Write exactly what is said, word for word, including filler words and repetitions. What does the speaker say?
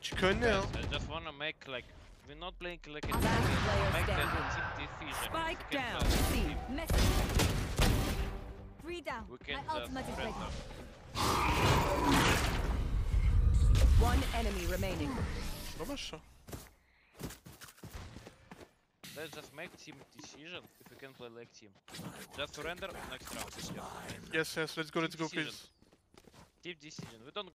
Çıkıyor ne ya? Guys, I just wanna make like we're not playing like a Last team. player Make that standing. team decision. Spike We can down. just C. team. Message. Three down. We can My just ultimate is friend ready. them. One enemy remaining. Dobra aşağı. Let's just make team decision if we can play like team. Just surrender next round. Yeah. Yes yes let's go let's go Decision. please. Team decision. We don't